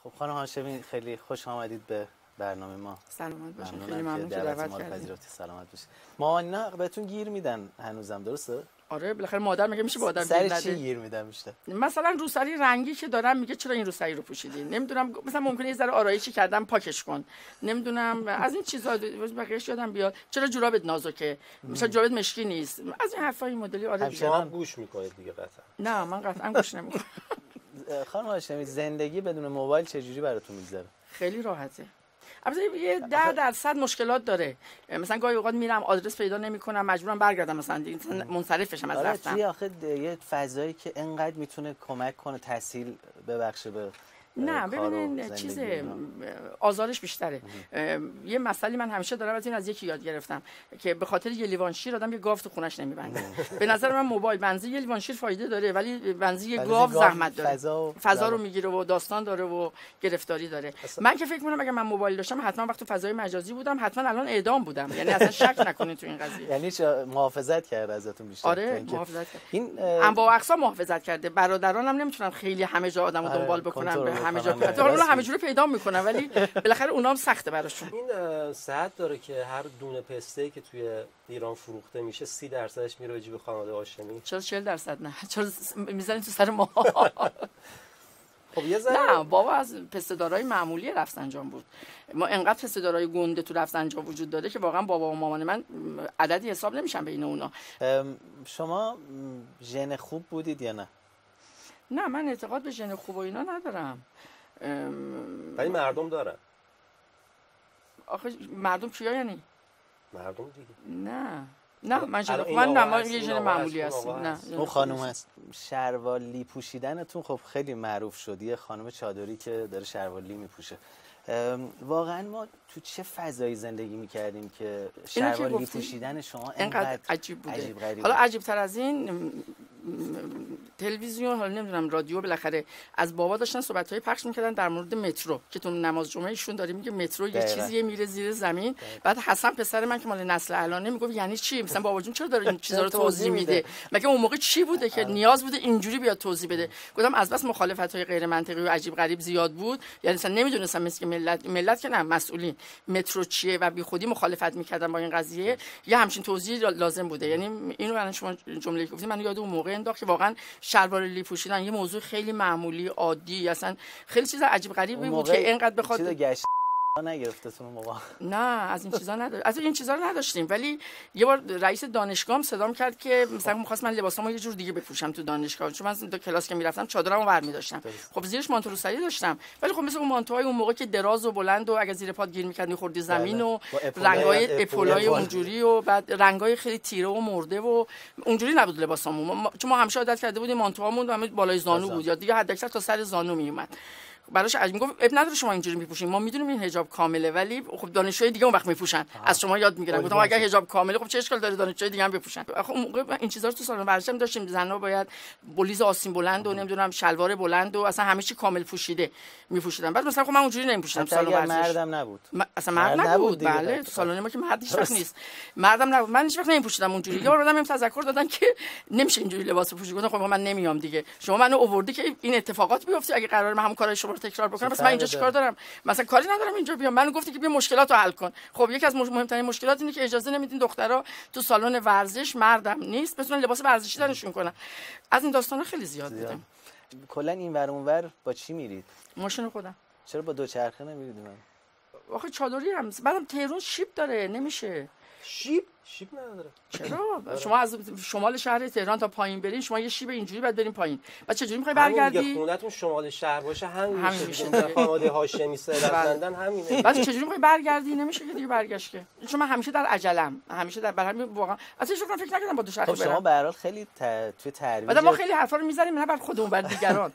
خب خانم هاشمی خیلی خوش آمدید به برنامه ما. سلامت باشین. خیلی ممنون که دعوت کردید. سلامت باشید. مامانینا بهتون گیر میدن هنوزم، درسته؟ آره بالاخره مادر میگه میشه با آدم گیر نده. چی گیر میدن بیشتر؟ مثلا روسری رنگی که دارم میگه چرا این روسری رو پوشیدی؟ نمیدونم، مثلا ممکنه یه ذره آرایشی کردم پاکش کن. نمیدونم از این چیزا بقیه‌اش یادم بیاد. چرا جورابت نازکه؟ مثلا جورابت مشکی نیست. از این حرفای مدلی آره شما گوش میکنید دیگه قطعا. نه من قطعا گوش نمیکنم. خانم هاشمی زندگی بدون موبایل چجوری براتون میگذره؟ خیلی راحته. البته یه 10% مشکلات داره. مثلا گاهی اوقات میرم آدرس پیدا نمیکنم، مجبورم برگردم، مثلا منصرف بشم از رفتن. آره آخه یه فضایی که انقدر میتونه کمک کنه تحصیل ببخشه به نه ببینین چیز آزارش بیشتره. یه مسئله من همیشه دارم از یکی یاد گرفتم که به خاطر یه لیوان شیر آدم یه گاو تو خونش نمیبنده. به نظر من موبایل بنزی یه لیوان شیر فایده داره ولی بنزی یه گاو زحمت داره، فضا رو میگیره و داستان داره و گرفتاری داره. من که فکر می‌کنم اگه من موبایل داشتم حتما وقتی فضای مجازی بودم حتما الان اعدام بودم. یعنی اصلا شک نکنید تو این قضیه. یعنی محافظت کرد ازتون بیشتر. آره محافظت کرد. این انواع و اقسام محافظت کرده. برادرانم نمیتونن خیلی همه جا آدمو دنبال بکنن، همه جا حالا همه جوری پیدا میکنن ولی بالاخره اونام سخته براشون. این صحت داره که هر دونه پسته که توی ایران فروخته میشه 30%ش میره به جیب خانواده هاشمی. چرا 40% نه؟ چرا میزنید تو سر ما؟ خب یه ذره نه بابا از پسته‌دارای معمولی رفسنجان بود. ما انقدر پسته‌دارای گنده تو رفسنجان وجود داره که واقعا بابا و مامان من عددی حساب نمیشن بین اونا. شما ژن خوب بودید یا نه؟ نه من اعتقاد به ژن خوب و اینا ندارم. ولی مردم دارن. آخه مردم کیا یعنی؟ مردم دیگه. نه من یه ژن معمولی هستم. نه اون خانم هست. شروالی پوشیدنتون خب خیلی معروف شد. یه خانم چادری که داره شروالی میپوشه. واقعا ما تو چه فضایی زندگی میکردیم که شروالی پوشیدن شما اینقدر عجیب بوده؟ عجیب غریب. حالا عجیب تر از این تلویزیون، حالا نمیدونم رادیو، بالاخره از بابا داشتن صحبت‌های پخش میکردن در مورد مترو که تو نماز جمعه ایشون داره میگه مترو یه چیزیه میره زیر زمین. بعد حسن پسر من که مال نسل الانه میگه یعنی چی؟ مثلا بابا جون چرا داره این چیزا رو توضیح میده؟ مگه اون موقع چی بوده که نیاز بوده اینجوری بیاد توضیح بده؟ گفتم از بس مخالفت‌های غیر منطقی و عجیب غریب زیاد بود، یعنی مثلا نمیدونستم مثل ملت که نه مسئولین مترو چیه و بی خودی مخالفت میکردن با این قضیه. یه همچین توضیح لازم بوده. یعنی اینو الان شما جمله گفتید من یاد اون موقع انداخت که واقعا شلوار لی پوشیدن یه موضوع خیلی معمولی عادی، اصلا خیلی چیز عجیب غریبی بود که اینقدر بخواد نگرفتتون اون موقع. نه از این چیزا نداشت، از این چیزا رو نداشتیم. ولی یه بار رئیس دانشگاهم صدام کرد که مثلا می‌خواست من لباسامو یه جور دیگه بپوشم تو دانشگاه، چون من تو کلاس که میرفتم چادرمو برمی داشتم. خب زیرش مانتو روسری داشتم ولی خب مثل اون مانتوهای اون موقع که دراز و بلند و اگه زیر پات گیر می‌کرد می‌خوردی زمین و رنگای اپولای اونجوری و بعد رنگای خیلی تیره و مرده و اونجوری نبود لباسامون، چون ما همیشه عادت کرده بودیم مانتوهامون همه بالای زانو بود یا دیگه حداکثر تا سر زانو میومد. براش عجیب میگفت اب نداره شما اینجوری میپوشین، ما میدونیم این حجاب کامله ولی خب دانشجوی دیگه اون وقت میپوشن. از شما یاد میگیرن. گفتم اگه حجاب کامله خب چه اشکال داره دانشجوی دیگه هم بپوشن. آخه اون موقع این چیزا رو تو سالن ورزش هم داشتیم، زنا باید بلیز آستین بلند و نمیدونم شلوار بلند و اصلا همه چی کامل پوشیده میپوشیدن. بعد مثلا خب من اونجوری نمیپوشیدم سالن ورزش. مردم نبود. اصلا مرد نبود. بله تو سالن ما که مرد هیچ وقت نیست. مردم نبود. من هیچ وقت نمیپوشیدم اونجوری. یه بار آدم تذکر دادن که نمیشه اینجوری لباس بپوشی. گفتم خب من نمیام دیگه. شما منو آوردی که این اتفاقات بیفته، اگه قرار من همون کارهای شما رو تکرار بکنم پس من اینجا چیکار دارم؟ مثلا کاری ندارم اینجا بیام. منو گفتی که بیا مشکلاتو حل کن. خب یکی از مهمترین مشکلات اینه که اجازه نمیدین دخترها تو سالن ورزش مردم نیست بتونن لباس ورزشی درشون کنن. از این داستانا خیلی زیاد دیدم. کلا این ور اون ور با چی میرید؟ ماشین خودم. چرا با دوچرخه نمیرید؟ آخه چادری هم بعدم تهران شیب داره نمیشه. شیب نداره. چرا؟ شما از شمال شهر تهران تا پایین برین شما یه شیب اینجوری بعد برین پایین. بعد چجوری میخوای برگردی؟ همین خونتون شمال شهر باشه همین میشه. خانواده هاشمی رفتن همینه. بعد چجوری میخوای برگردی؟ نمیشه که دیگه برگشت که. چون من همیشه در عجلم، همیشه در همین واقعا اصلا شما فکر نکردم با دوچرخه برم. خب شما به هر حال خیلی توی ترویج بعد ما خیلی حرفا رو میذاریم نه بر خودمون بر دیگران.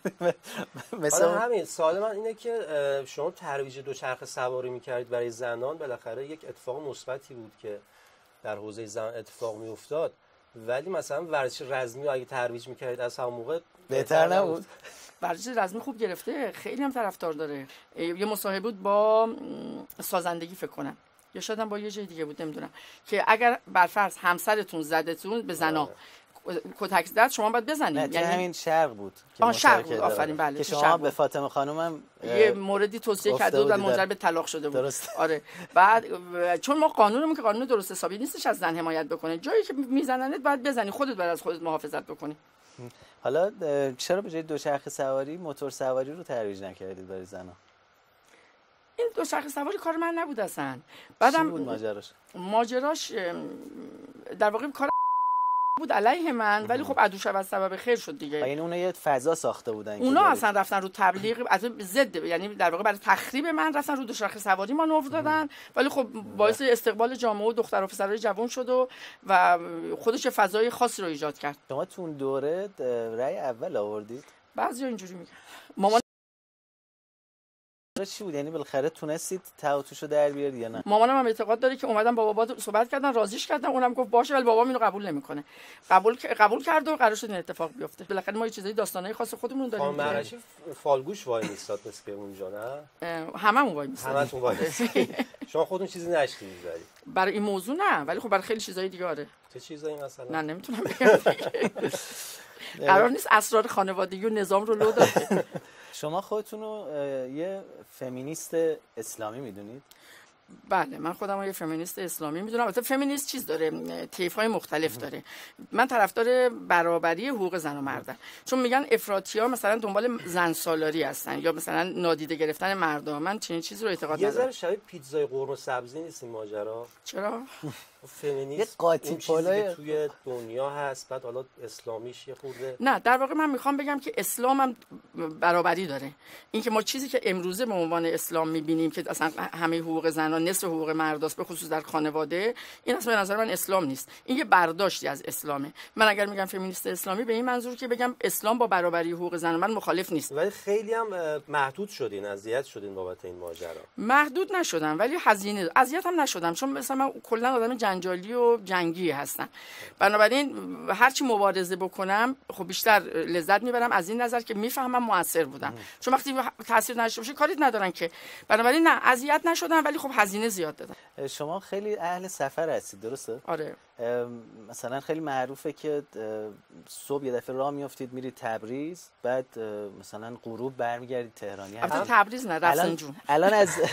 مثلا همین سوال من اینه که شما ترویج دوچرخه سواری میکردید برای زنان، بالاخره یک اتفاق مثبتی بود که در حوزه زن اتفاق میافتاد، ولی مثلا ورزش رزمی رو اگه ترویج میکردید از همون موقع بهتر نبود؟ ورزش رزمی خوب گرفته، خیلی هم طرفدار داره. یه مصاحبه بود با سازندگی فکر کنم یا شاید هم با یه جای دیگه بود نمیدونم که اگر برفرض همسرتون زدتون به زنا کتک زد شما باید بزنید. یعنی همین شرق بود که شرق بود. آفرین بله. که شما به فاطمه خانومم یه موردی توصیه کرده بود و منجر به طلاق شده بود. درست. آره. بعد چون ما قانونمون که قانون درست حسابی نیستش از زن حمایت بکنه، جایی که میزننت باید بزنی، خودت باید از خودت محافظت بکنی. حالا چرا به جای دوچرخه سواری موتور سواری رو ترویج نکردید برای زن‌ها؟ این دوچرخه سواری کار من نبود اصلا. بعدم چی بود ماجراش در واقع کار بود علیه من، ولی خب عدو شود سبب خیر شد دیگه. یعنی اونا یه فضا ساخته بودن، اونا اصلا رفتن رو تبلیغ از ضد، یعنی در واقع برای تخریب من رفتن رو دوچرخه سواری مانور دادن، ولی خب باعث استقبال جامعه و دختر و پسرای جوان شد و خودش فضای خاصی رو ایجاد کرد. شما تو اون دوره رأی اول آوردید؟ بعضیا اینجوری میگن. مامان چی بود؟ یعنی بالاخره تونستید تعاطوشو در بیارید یا نه؟ مامانم هم اعتقاد داره که اومدن با بابا صحبت کردن، راضیش کردن، اونم گفت باشه، ولی بابام اینو قبول نمیکنه. قبول کرد و قرار شد این اتفاق بیفته. بالاخره ما یه چیزای داستانای خاص خودمون داریم. خانم مرشی فالگوش وای میستاد مثل که اونجا نه؟ هممون وای میستاد. همتون وای میستاد. شما خودتون چیزی نشدید ولی برای این موضوع نه، ولی خب برای خیلی چیزای دیگه آره. چه چیزایی مثلا؟ نه نمیتونم بگم. قرار نیست اسرار خانوادگی و نظام رو لو داد. شما خودتون رو یه فمینیست اسلامی میدونید؟ بله من خودم یه فمینیست اسلامی میدونم. البته فمینیست چیز داره، طیف‌های مختلف داره. من طرفدار برابری حقوق زن و مردم، چون میگن افراطی‌ها مثلا دنبال زن سالاری هستن یا مثلا نادیده گرفتن مردم. من چنین چیزی رو اعتقاد ندارم. یه ذره شبیه پیتزای قرمه سبزی نیست این ماجرا؟ چرا؟ فمینیسم یه قاطی پلوی توی دنیا هست، بعد حالا اسلامیش یه خورده. نه در واقع من میخوام بگم که اسلام هم برابری داره. این که ما چیزی که امروزه به عنوان اسلام میبینیم که اصلا همه حقوق زنان نصف حقوق مرداست، به خصوص در خانواده، این اصلا به نظر من اسلام نیست. این یه برداشتی از اسلامه. من اگر میگم فمینیست اسلامی به این منظور که بگم اسلام با برابری حقوق زن من مخالف نیست. ولی خیلی هم محدود شدین، اذیت شدین بابت این ماجرا. محدود نشدم ولی هزینه اذیت هم نشدم، چون مثلا من کلا آدم جنجالی و جنگی هستم. بنابراین هرچی مبارزه بکنم خب بیشتر لذت میبرم از این نظر که میفهمم موثر بودم. چون وقتی تاثیر نشه باشه کاری ندارن که. بنابراین نه اذیت نشدم ولی خب هزینه زیاد دادم. شما خیلی اهل سفر هستید درسته؟ آره. مثلا خیلی معروفه که صبح یه دفعه راه میافتید میرید تبریز، بعد مثلا غروب برمیگردید تهران. البته تبریز نه رفسنجون. الان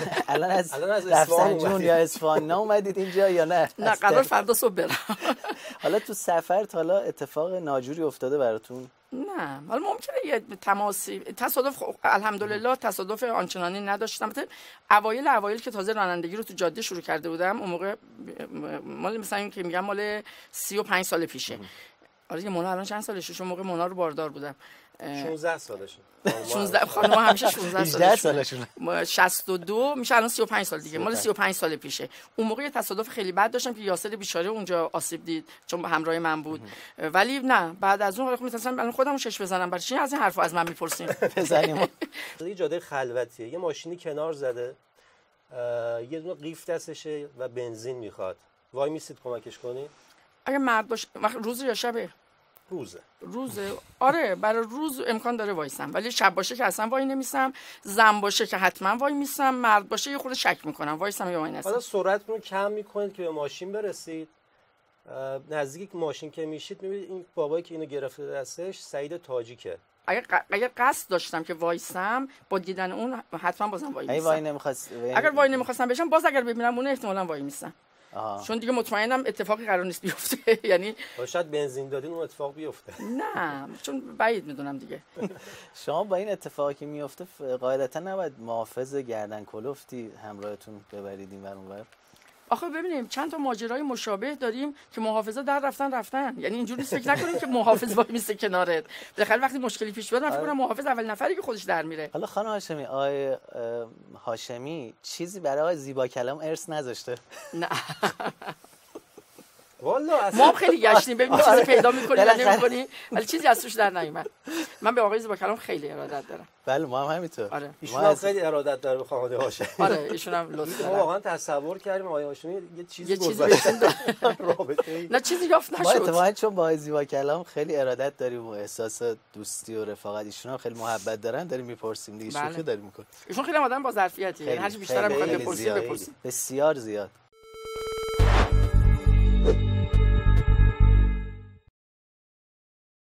از رفسنجون یا اصفهان اومدید اینجا یا نه؟ نه قرار فردا صبح برم. حالا تو سفر حالا اتفاق ناجوری افتاده براتون؟ نه حالا ممکنه یه تماسی تصادف، الحمدلله تصادف آنچنانی نداشتم. اوایل که تازه رانندگی رو تو جاده شروع کرده بودم، اون موقع مال مثلا این که میگم مال 35 سال پیشه. آره مونا الان چند سالشه؟ اون موقع مونا رو باردار بودم. 16 سالشه. 16 خانم‌ها همیشه 16 سالشونه. 62 میشه الان 35 سال دیگه. مال 35 سال پیشه. اون موقع یه تصادف خیلی بد داشتم که یاسر بیچاره اونجا آسیب دید چون همراه من بود. ولی نه بعد از اون می‌تونستم الان خودمو شش بزنم. برای چی از این حرفا از من میپرسین؟ بزنیم. یه جاده خلوتیه، یه ماشینی کنار زده، یه دونه قیف دستشه و بنزین میخواد. وای میسید کمکش کنی؟ اگه مرد باشه روز یا شبه؟ روزه. آره برای روز امکان داره وایسم، ولی شب باشه که اصلا وای نمیسم. زن باشه که حتما وای میسم. مرد باشه یه خورده شک میکنم وایسم یا وای نسم. حالا سرعتتون رو کم میکنید که به ماشین برسید. نزدیک ماشین که میشید میبینید این بابایی که اینو گرفته دستش سعید تاجیکه. اگر قصد داشتم که وایسم با دیدن اون حتما بازم وای میسم. اگر وای نمیخواستم بشم باز اگر ببینم اون احتمالاً وای میسم. چون دیگه مطمئنم اتفاقی قرار نیست بیفته. یعنی شاید بنزین دادین اون اتفاق بیفته. نه چون بعید میدونم دیگه. شما با این اتفاقی که میفته قاعدتا نباید محافظ گردن کلفتی همراهتون ببرید این ور اون ور؟ آخه ببینیم چند تا ماجرای مشابه داریم که محافظا در رفتن. یعنی اینجوری فکر نکنیم که محافظ وای میسته کنارت. بالاخره وقتی مشکلی پیش بیاد من فکر کنم محافظ اول نفری که خودش در میره. حالا خانم هاشمی، آقای هاشمی چیزی برای آقای زیبا کلام ارث نذاشته؟ نه والله ما خیلی گشتیم ببینیم چیزی پیدا می‌کنیم یا نمی‌کنیم، ولی چیزی از توش در نیومد. من به آقای زیبا کلام خیلی ارادت دارم. بله ما هم همینطور. آره. ایشون هم خیلی ارادت داره به خانواده هاشمی. آره ایشون هم لطف داره. ما واقعا تصور کردیم آقای هاشمی یه چیزی گذاشتن رابطه‌ای. نه چیزی یافت نشد. ما اتفاقا چون با آقای زیبا کلام خیلی ارادت داریم و احساس دوستی و رفاقت، ایشون هم خیلی محبت دارن، داریم میپرسیم دیگه. شوخی داریم می‌کنیم. ایشون خیلی آدم با ظرفیتیه. هرچی بیشتر می‌خواد بپرسیم. بسیار زیاد.